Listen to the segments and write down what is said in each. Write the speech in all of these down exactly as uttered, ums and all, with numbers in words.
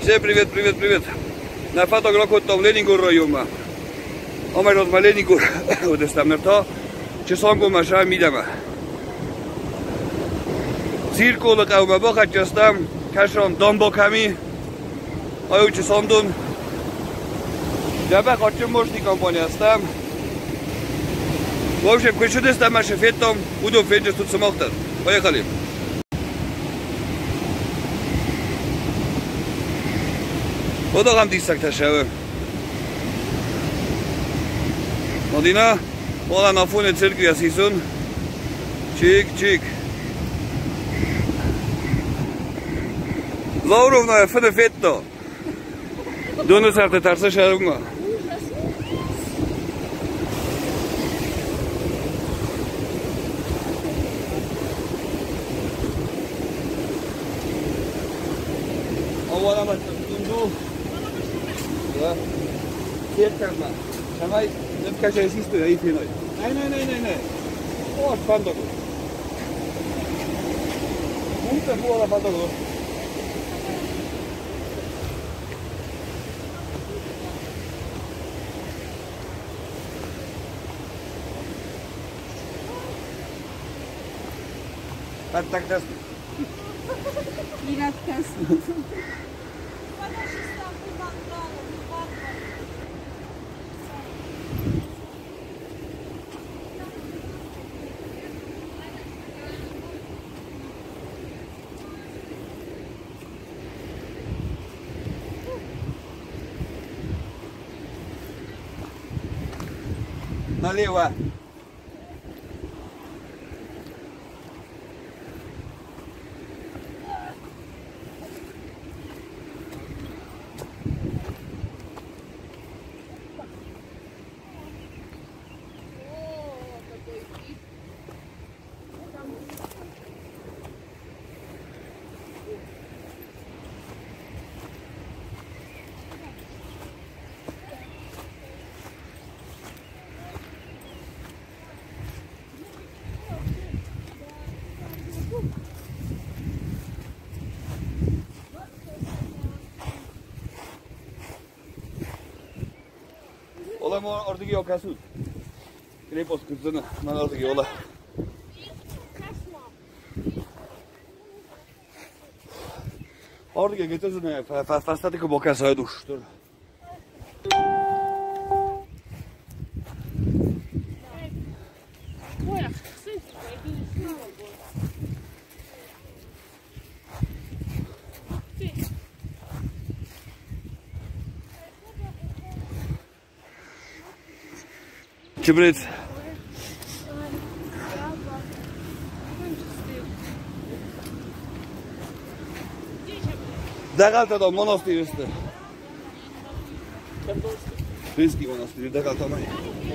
Всем привет, привет, привет. На фотографу в Ленингур районе. Омай розма Ленингур. Вот там нерто. Часонгу маша мидама. Циркулы каума бахат частам. Кашон домбоками. Аю часондун. Джаба хочу мощный компания стам. В общем, ключи там наши фетом. Буду фетить тут самохтар. Поехали. Odagam tisztek se. Madina, ola na fune cerkvia sisun. Čik, čik. Laurovna je fene fetto. Dono sarte tarsa šarunga. Ovo nama tundu. Tierkarma. Samai, nyt käsee sistuja itse noin. Näin, näin, näin, näin, näin. Oot pantoko. Muuten puolella pantoko. Päättääkö tästä? Pidätkäs. Налево. Ola mı oradaki yok asut. Krepos kızını, ben oradaki ola. Oradaki getirsin, fastatik bu kasaya düştü. Kibrit. Dagalta da monastir üstü. Rimski monastir, Dagalta maj.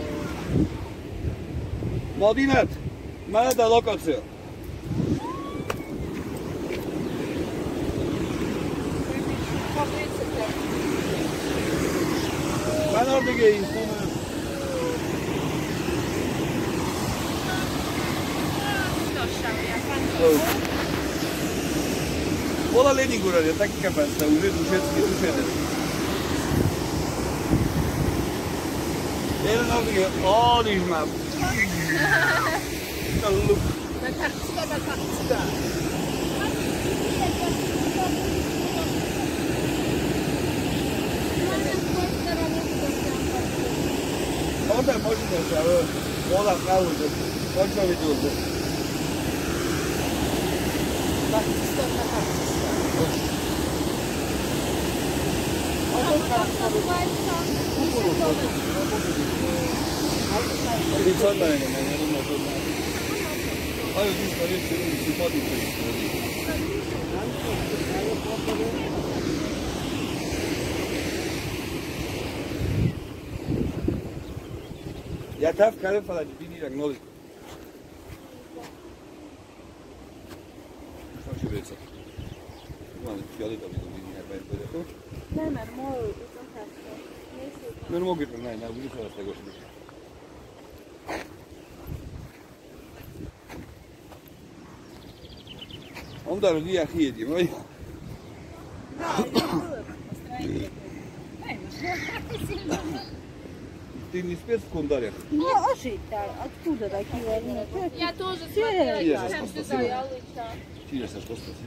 Mladinec, máme da lokacija. Ben oradaki insanı. Ola Lenigur je taki kapasta, u redu šetski sušede. Jedan ovdje je, odiš ma. Lup. Bakakska, bakakska. Onda možete se, ola pravu, počeo vidjeti ovdje. Bakakska, bakakska. Ti sada je, ne, ne, ne, ne. Ajde, ti što reći, ti podite. Ja darf keine Fall, die bin ich agnoli. Što ću reći? Imam fjolita mi dobiti, ne pa je to rekao. Ne, ne, moju, to sam tako. Ne mogu to, ne, ne, budu sada ste gošli. Onda rodija hijedimo, oj? Da, ты не спец в Кундарях? Не, а жить-то? Откуда такие варенья? Я тоже смотрела, Я я сейчас сюда, спасибо. я лучше. Интересно, что спасибо.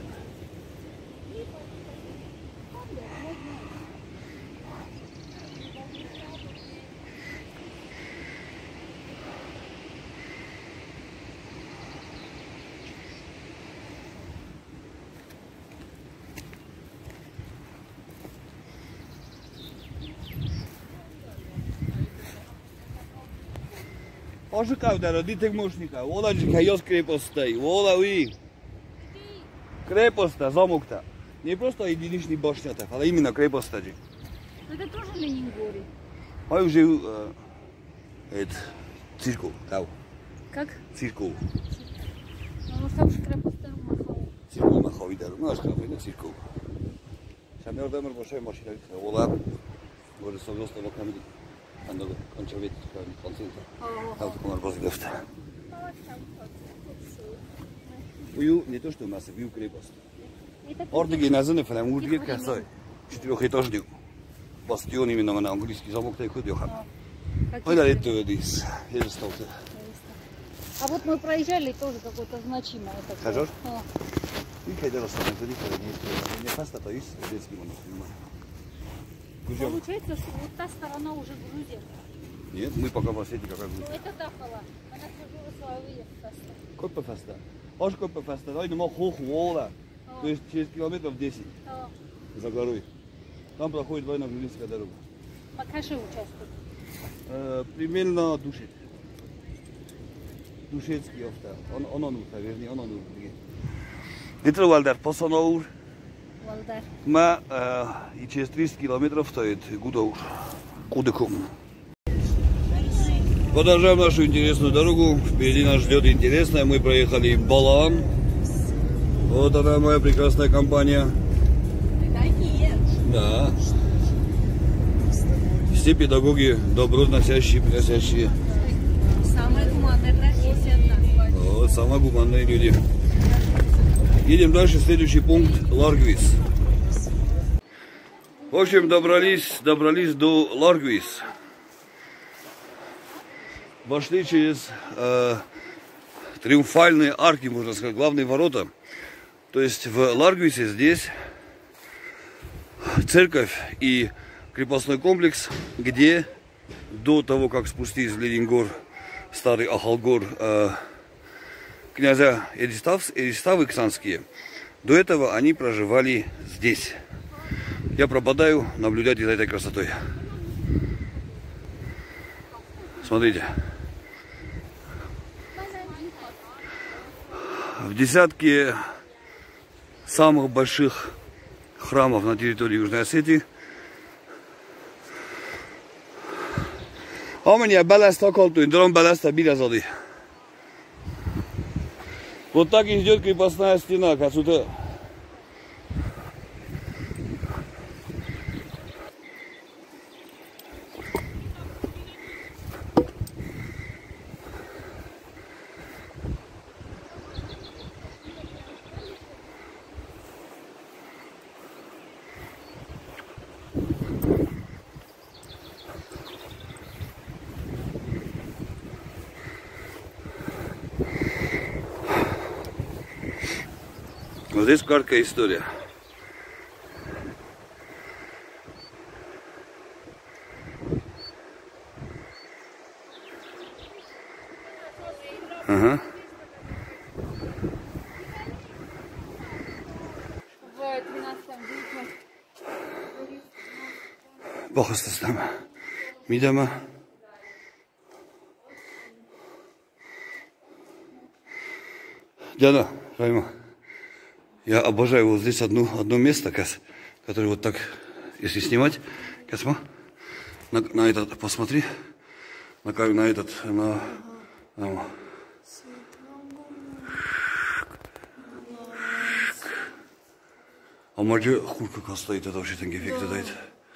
Ожикавда, родитель мощника, вола джихайос крепостей, вола уи. Крепоста, замок-то. Не просто единичный башня-то, а именно крепоста. Это тоже Ленингорий. А уже э, это циркул, да. Как? Циркул. Ну, там же крепость Махова. Циркул маховый дару, ну аж как это циркул. Самер дамер большой машина, вола. Говорит, совместно локами. Ando končil koncilta. Auto komar Bozidovta. Uju, не то что масса, вью крепост. Орда гимназия фалам урдге касой. Четырехэтажный бастион именно на английский замок такой дёхан. Ой, да, это здесь. Я же стал. А вот мы проезжали тоже какое-то значимое такое. Хажор? И когда расставим, то не не фаста, то есть детский монах. Получается, что вот та сторона уже Грузия. Нет, мы пока в Осетии какая Ну Грузия. это Дахала. Она служила свою выезд. Копа фаста. Аж копа фаста. Ой, ну мол хох вола. То есть через километров десять за горой. Там проходит военно-грузинская дорога. Покажи участок. Э, примерно Душет. Душетский авто. Он он он вернее, он он. Где-то Валдар, Посонаур. Валдар. Ма э, и через тридцать километров стоит Гудаур. Кудыком. Продолжаем нашу интересную дорогу. Впереди нас ждет интересное. Мы проехали Балаан. Вот она, моя прекрасная компания. Да. Все педагоги добро носящие, приносящие. Самая гуманная профессия одна. Вот, самые гуманные люди. Едем дальше, следующий пункт Ларгвис. В общем, добрались, добрались до Ларгвис. Вошли через э, триумфальные арки, можно сказать, главные ворота. То есть в Ларгвисе здесь церковь и крепостной комплекс, где до того, как спустить в Ленингор, старый Ахалгор, э, князя Эристав, Эриставы Ксанские, до этого они проживали здесь. Я пропадаю, наблюдайте за этой красотой. Смотрите. В десятке самых больших храмов на территории Южной Осетии. А у меня балласт около, дрон балласта билязады. Вот так и идет крепостная стена, как сюда. Вот здесь краткая история. Ага. В тринадцатом веке. Бахастастама. Мидама. Дяда, Райма. Я обожаю вот здесь одно, одно место, которое вот так, если снимать, Касма, на, на этот, посмотри, на, на этот, на, на, а маджи хуй как стоит, это вообще такой эффект дает.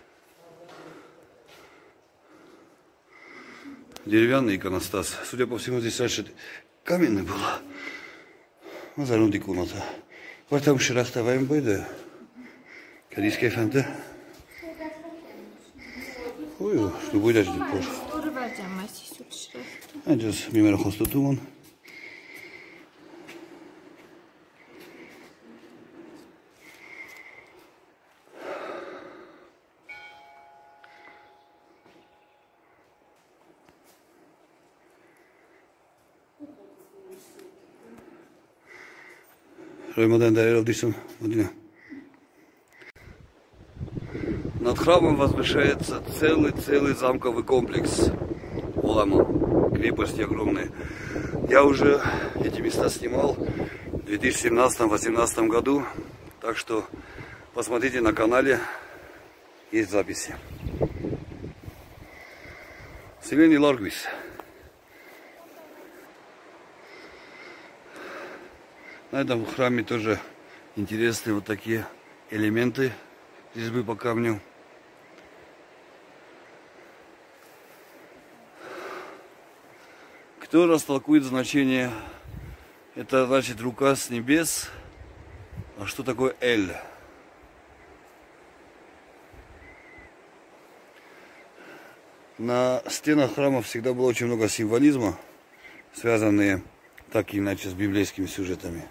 Деревянный иконостас, судя по всему, здесь раньше каменный был. Ну, зарунди комната. Вот там ширахтаваем бойда. Кадийская фанта. Ой, что будет дальше позже. Bacam masih suçlu. Ancaq mimər xostutumun. Роймадан дарил дишем Мадина. Над храмом возвышается целый-целый замковый комплекс. Олама. Крепости огромные. Я уже эти места снимал в две тысячи семнадцатом — две тысячи восемнадцатом году. Так что посмотрите на канале. Есть записи. Селени Ларгвис. На этом храме тоже интересные вот такие элементы резьбы по камню. Кто растолкует значение? Это значит рука с небес. А что такое Эль? На стенах храма всегда было очень много символизма, связанные так или иначе с библейскими сюжетами.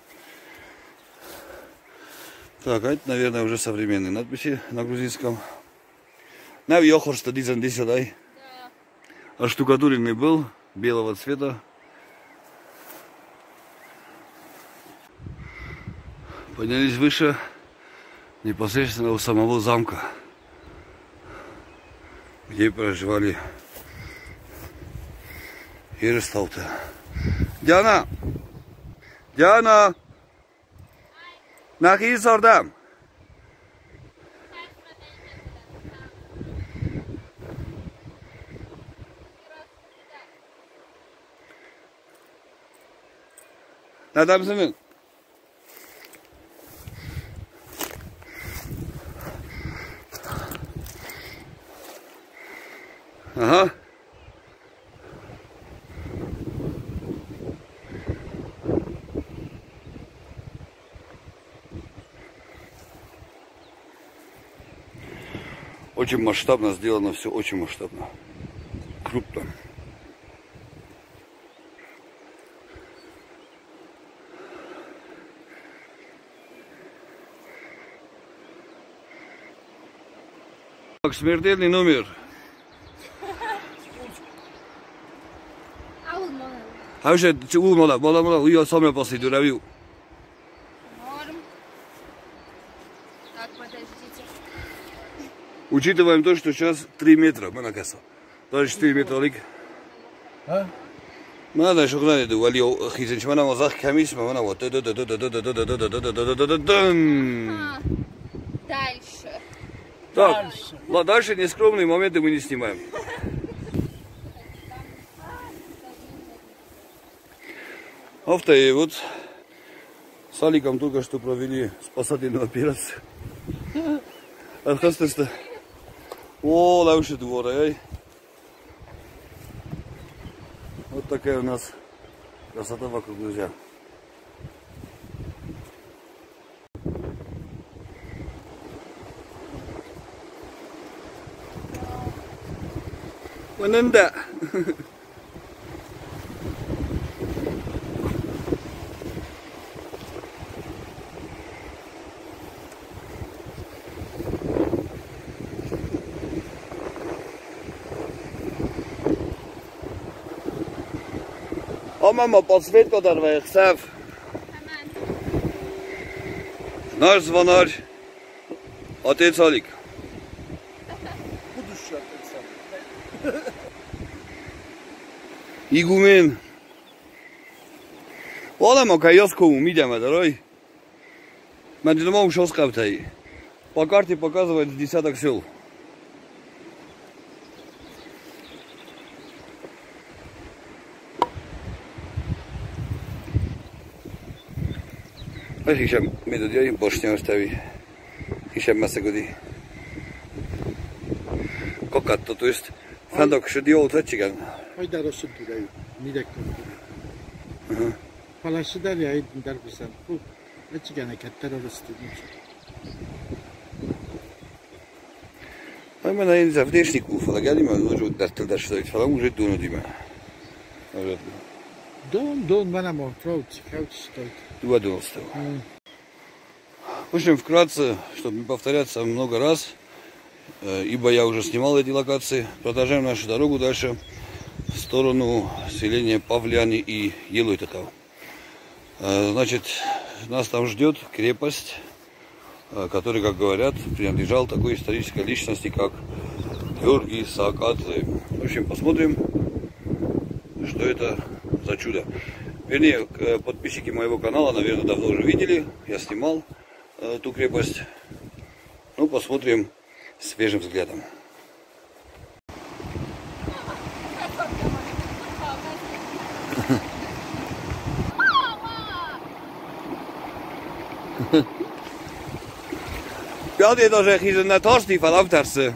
Так, а это, наверное, уже современные надписи на грузинском. Nav Йохорста Дизан Дисадай. Оштукатуренный был, белого цвета. Поднялись выше, непосредственно у самого замка, где проживали Иерусталты. Диана! Диана! Nach hier sordam. Nadam senin. Aha. Очень масштабно сделано, все очень масштабно, крупно. Так, смертельный номер. А уже у мала, мала, мала, я сам я после дуравил. Учитываем то, что сейчас три метра, мы на кассу. Даже четыре метра лик. А? Надо еще гнать эту валью хизенч, мы на мазах камис, мы на вот. Дальше. Так, ладно, дальше нескромные моменты мы не снимаем. Автои, вот с Аликом только что провели спасательную операцию. Архастеста. О, лучше двора, эй. Вот такая у нас красота вокруг, друзья. Вананда. А мама, подсветка дарвай, хсав. Наш звонарь, отец Алик. Игумен. Олама кайоскову мидяма, дорой. Маджинома ушел с каптай. По карте показывает десяток сел. Хищем медудей, больше не остави. Хищем масса годы. Кокатто, то есть фандок шедиол тачиган. Hayda Rasul Duray, Midakko. Palasida ya darbisan. Bu açıgana katta orası dedim. Именно я не знаю, внешний куф, а я не знаю, ну что das das что это, потому что тут не знаю. Дон, дон, мене фраут, фраут стоит. Два доллара. В общем, вкратце, чтобы не повторяться много раз, ибо я уже снимал эти локации, продолжаем нашу дорогу дальше в сторону селения Павляни и Елойтаков. Значит, нас там ждет крепость, который, как говорят, принадлежал такой исторической личности, как Георгий Саакадзе. В общем, посмотрим, что это за чудо. Вернее, подписчики моего канала, наверное, давно уже видели. Я снимал э, ту крепость. Ну, посмотрим свежим взглядом. Pět je to, že chyže na tožný falavtarce.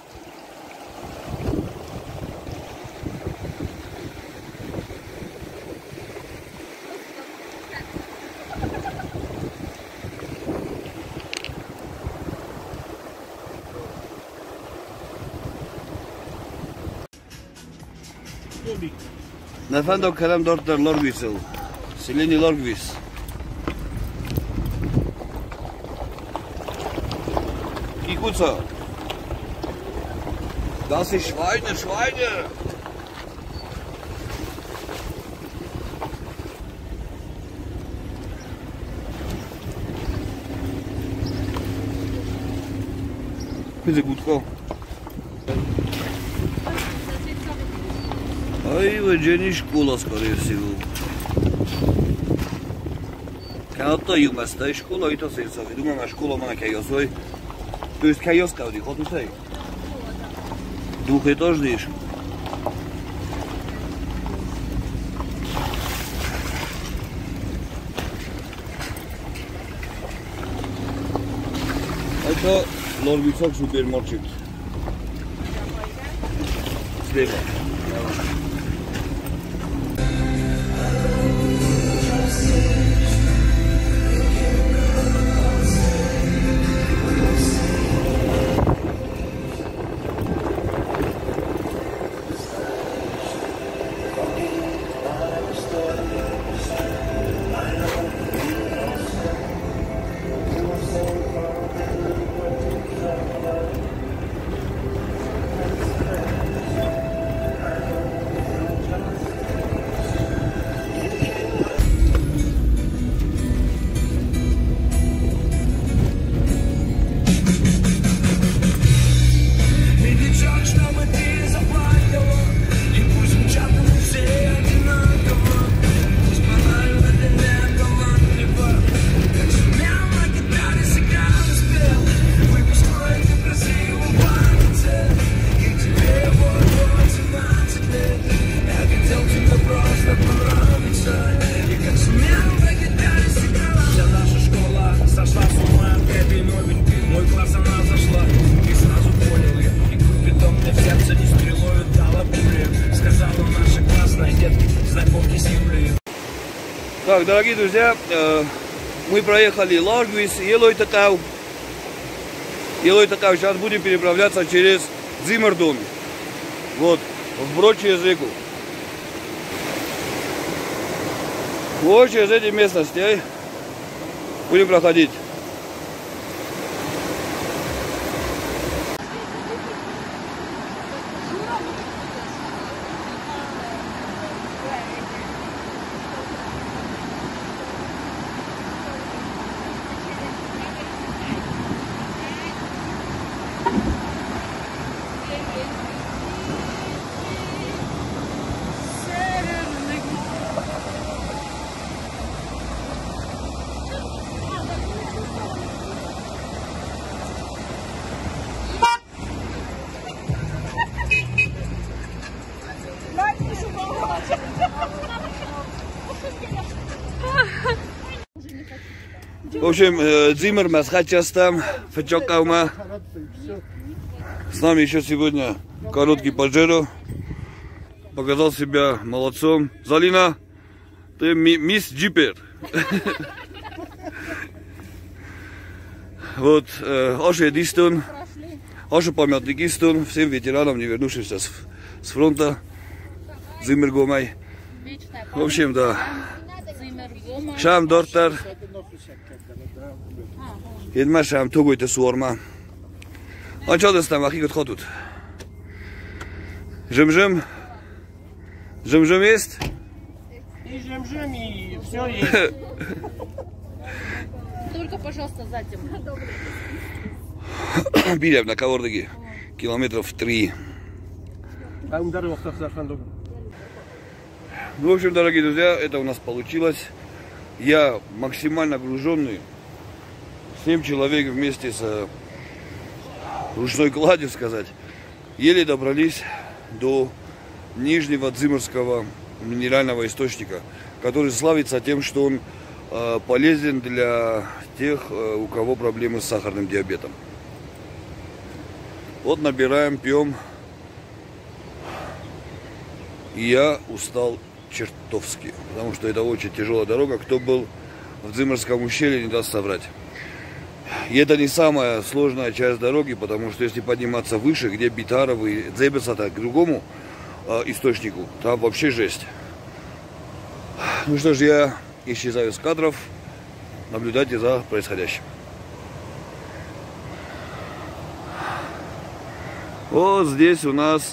Na Fandok Karam Dortar Lorgwisel. Селение Лоргвис. Kikuca. Das ist Schweine, Schweine. Bitte gut, Frau. Ай, Ваджани школа, скорее всего. Когда-то юмаста школа, это сердце. Думаю, школа мана кайосой. То есть кайос кауди, ход усей. Двухэтажный. Это Лоргвисок супермаркет. Слева. Так, дорогие друзья, мы проехали Лоргвис, Елойтаков. Елойтаков, сейчас будем переправляться через Дзимердон. Вот, вброд через реку. Вот через эти местности будем проходить. В общем, Дзимер Масхачас там, Фачокаума. С нами еще сегодня короткий Паджеро. Показал себя молодцом. Залина, ты мисс Джипер. Вот, Оше Дистон. Ашу памятник истон всем ветеранам, не вернувшимся с, с фронта. Зиммергомай. В общем, да. Шам дортар. Едма шам тугуйте суорма. А что ты там, ахи, кто тут? Жим-жим? Жим-жим есть? И жим-жим, и все есть. Только, пожалуйста, затем. Билем на Кавордыге. Километров три. Ну, в общем, дорогие друзья, это у нас получилось. Я максимально груженный. Семь человек вместе с ручной кладью, сказать, еле добрались до нижнего дзиморского минерального источника, который славится тем, что он э, полезен для тех, э, у кого проблемы с сахарным диабетом. Вот набираем, пьем. И я устал чертовски, потому что это очень тяжелая дорога. Кто был в Дзиморском ущелье, не даст соврать. И это не самая сложная часть дороги, потому что если подниматься выше, где Битаров и Дзебесата, к другому э, источнику, там вообще жесть. Ну что ж, я исчезаю с кадров. Наблюдайте за происходящим. Вот здесь у нас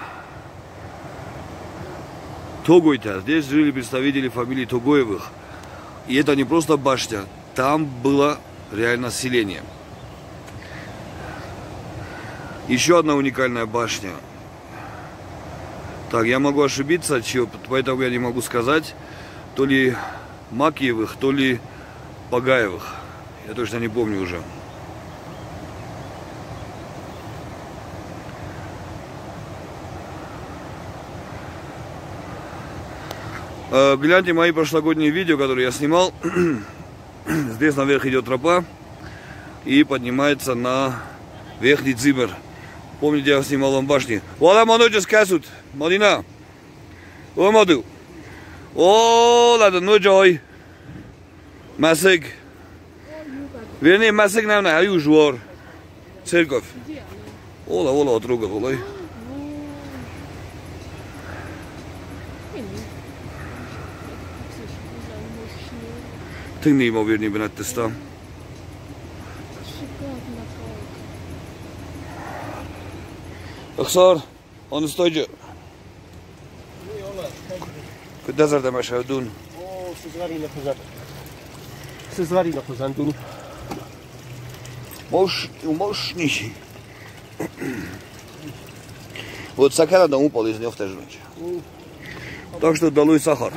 Тогойта. Здесь жили представители фамилии Тогоевых. И это не просто башня. Там было реально селение. Еще одна уникальная башня. Так, я могу ошибиться, поэтому я не могу сказать. То ли Макиевых, то ли Пагаевых. Я точно не помню уже. Гляньте мои прошлогодние видео, которые я снимал. Здесь наверх идет тропа и поднимается на верхний Дзимер. Помните, я снимал вам башни. Вала маночи скасут, Марина. О, маду. О, ладно, ну джой. Масик. Вернее, Масик нам на Аюжвор. Церковь. Ола, ола, отруга, олай. Ты неимоверный, Бенаттеста. Аксар, он стоит. Куда за это шаудун? О, сызвари на хузан. Сызвари на хузан дун. Мош, мощнейший. Вот сахара да упал из него в тажу. Так что долой сахар.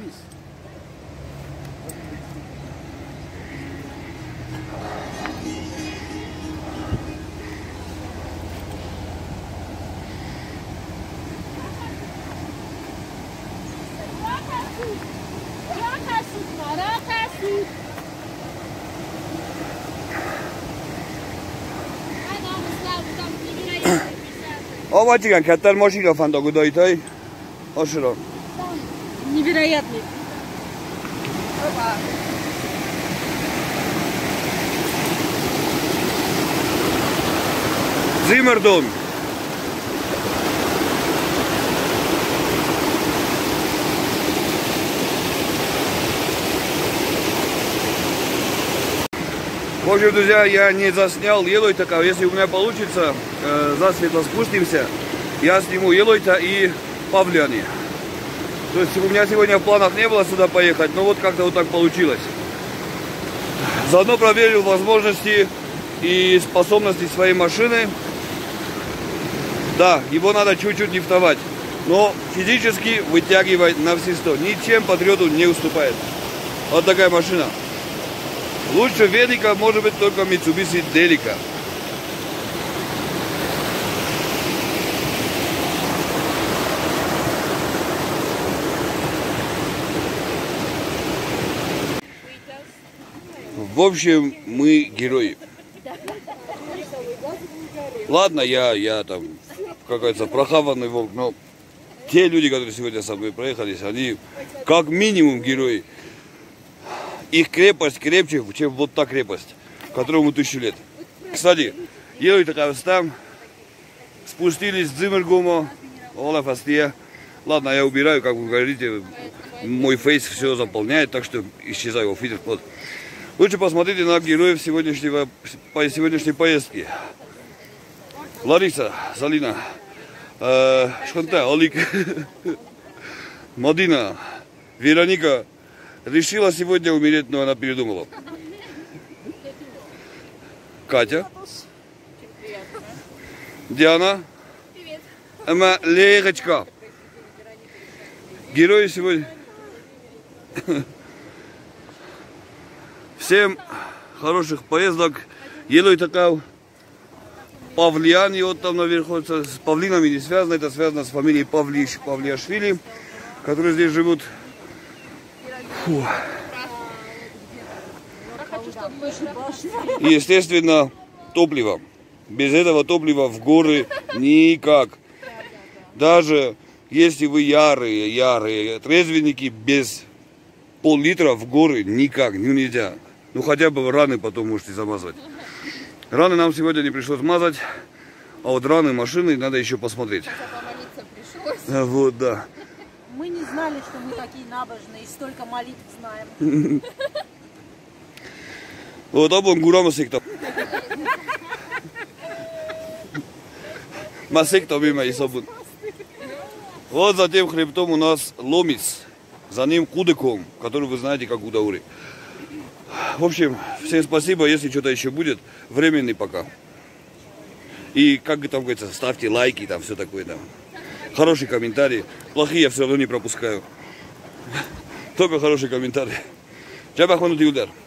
Аватиган, каттар машина фантагу дайтай. Ашира. Невероятный. Зиммердон. В общем, друзья, я не заснял Елойта. Если у меня получится, э, засветло спустимся, я сниму Елойта и Павляни. То есть у меня сегодня в планах не было сюда поехать, но вот как-то вот так получилось. Заодно проверил возможности и способности своей машины. Да, его надо чуть-чуть лифтовать, но физически вытягивать на все сто. Ничем Патриоту не уступает. Вот такая машина. Лучше велика может быть только Mitsubishi Delica. В общем, мы герои. Ладно, я, я там какой-то прохаванный волк, но те люди, которые сегодня со мной проехались, они как минимум герои. Их крепость крепче, чем вот та крепость, которому тысячу лет. Кстати, едут такая там, спустились в Зиммергомо, Олаф Астия. Ладно, я убираю, как вы говорите, мой фейс все заполняет, так что исчезаю в фидер. Вот. Лучше посмотрите на героев сегодняшнего, сегодняшней поездки. Лариса, Залина, э, Шханта, Олик, Мадина, Вероника решила сегодня умереть, но она передумала. Катя, Диана, Эмма, Лерочка. Герои сегодня. Всем хороших поездок. Елой такая Павлиян, и вот там наверху с павлинами не связано. Это связано с фамилией Павлиш, Павлиашвили, которые здесь живут. Фу. И, естественно, топливо. Без этого топлива в горы никак. Даже если вы ярые, ярые трезвенники, без пол-литра в горы никак, ну нельзя. Ну хотя бы раны потом можете замазать. Раны нам сегодня не пришлось мазать, а вот раны машины надо еще посмотреть. А, вот, да. Мы не знали, что мы такие набожные, и столько молитв знаем. Вот обон гура масекта. Масекта мимо и сабун. Вот за тем хребтом у нас Ломис. За ним Кудыком, который вы знаете как Удаури. В общем, всем спасибо. Если что-то еще будет, временный пока. И, как там говорится, ставьте лайки, там все такое там. Хорошие комментарии. Плохие я все равно не пропускаю. Только хорошие комментарии. Чаба хванут и удар.